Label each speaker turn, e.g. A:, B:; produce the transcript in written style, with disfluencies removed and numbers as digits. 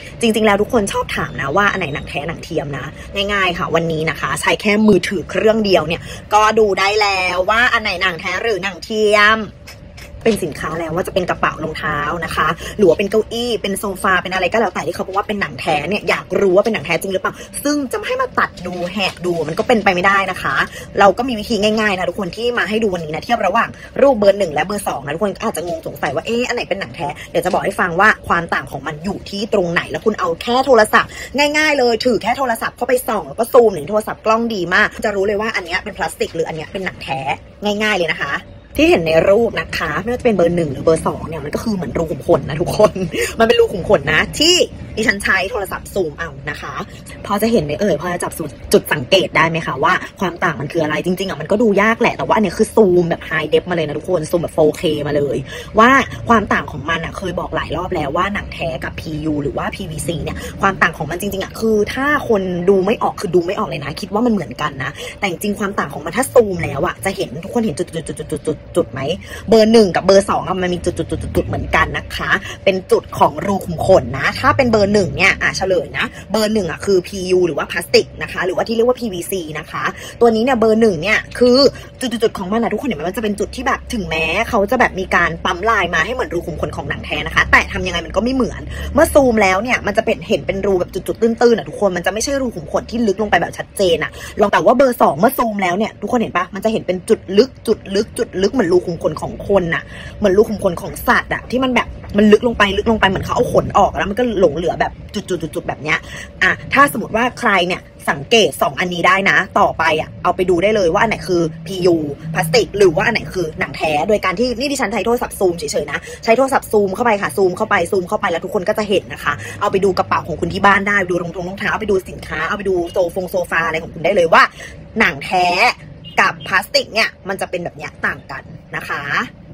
A: จริงๆแล้วทุกคนชอบถามนะว่าอันไหนหนังแท้หนังเทียมนะง่ายๆค่ะวันนี้นะคะใช้แค่มือถือเครื่องเดียวเนี่ยก็ดูได้แล้วว่าอันไหนหนังแท้หรือหนังเทียมเป็นสินค้าแล้วว่าจะเป็นกระเป๋ารองเท้านะคะหรือว่าเป็นเก้าอี้เป็นโซฟาเป็นอะไรก็แล้วแต่ที่เขาบอกว่าเป็นหนังแท้เนี่ยอยากรู้ว่าเป็นหนังแท้จริงหรือเปล่าซึ่งจะให้มาตัดดูแหกดูมันก็เป็นไปไม่ได้นะคะเราก็มีวิธีง่ายๆนะทุกคนที่มาให้ดูวันนี้นะเทียบระหว่างรูปเบอร์ 1และเบอร์ 2นะทุกคนอาจจะงงสงสัยว่าอันไหนเป็นหนังแท้เดี๋ยวจะบอกให้ฟังว่าความต่างของมันอยู่ที่ตรงไหนแล้วคุณเอาแค่โทรศัพท์ง่ายๆเลยถือแค่โทรศัพท์เข้าไปส่องแล้วก็ซูมหรือโทรศัพท์กล้องดีมากจะรู้เลยว่าอันนี้เป็นพลาสติกหรืออันนี้เป็นหนังแท้ง่ายๆเลยนะคะที่เห็นในรูปนะคะไม่ว่าจะเป็นเบอร์ 1หรือเบอร์ 2เนี่ยมันก็คือเหมือนรูขุมขนนะทุกคนมันเป็นรูขุมขนนะที่ดิฉันใช้โทรศัพท์ซูมเอานะคะพอจะเห็นไหมพอจะจับจุดสังเกตได้ไหมคะว่าความต่างมันคืออะไรจริงๆมันก็ดูยากแหละแต่ว่าอันนี้คือซูมแบบไฮเดฟมาเลยนะทุกคนซูมแบบ 4K มาเลยว่าความต่างของมันเคยบอกหลายรอบแล้วว่าหนังแท้กับ PU หรือว่า PVC เนี่ยความต่างของมันจริงๆคือถ้าคนดูไม่ออกคือดูไม่ออกเลยนะคิดว่ามันเหมือนกันนะแต่จริงๆความต่างของมันถ้าซูมแล้วจะเห็นทุกคนเห็นจุดไหมเบอร์ 1กับเบอร์ 2มันมีจุดเหมือนกันนะคะเป็นจุดของรูขุมขนนะถ้าเป็นเบอร์ 1เนี่ยเฉลยนะเบอร์ 1คือ PU หรือว่าพลาสติกนะคะหรือว่าที่เรียกว่า PVC นะคะตัวนี้เนี่ยเบอร์ 1เนี่ยคือจุดของมันทุกคนเห็นไหมมันจะเป็นจุดที่แบบถึงแม้เขาจะแบบมีการปั๊มลายมาให้เหมือนรูขุมขนของหนังแท้นะคะแต่ทำยังไงมันก็ไม่เหมือนเมื่อซูมแล้วเนี่ยมันจะเห็นเป็นรูแบบจุดตื้นๆทุกคนมันจะไม่ใช่รูขุมขนที่ลึกลงไปแบบชัดเจนลองแต่ว่าเบอร์ 2เมื่อซูมแล้วเนี่ยทุกคนเห็นปะมันจะเห็นเป็นจุดลึกเหมือนรูขุมขนของคนเหมือนรูขุมขนของสัตว์ที่มันแบบมันลึกลงไปเหมือนเขาเอาขนออกแล้วมันก็หลงเหลือแบบจุดแบบเนี้ยถ้าสมมติว่าใครเนี่ยสังเกต2อันนี้ได้นะต่อไปเอาไปดูได้เลยว่าอันไหนคือ PU พลาสติกหรือว่าอันไหนคือหนังแท้โดยการที่นี่ดิฉันใช้โทรศัพท์ซูมเฉยๆนะใช้โทรศัพท์ซูมเข้าไปค่ะซูมเข้าไปแล้วทุกคนก็จะเห็นนะคะเอาไปดูกระเป๋าของคุณที่บ้านได้ดูรองเท้าเอาไปดูสินค้าเอาไปดูโซฟาอะไรของคุณได้เลยว่าหนังแท้กับพลาสติกเนี่ยมันจะเป็นแบบนี้ต่างกันนะคะ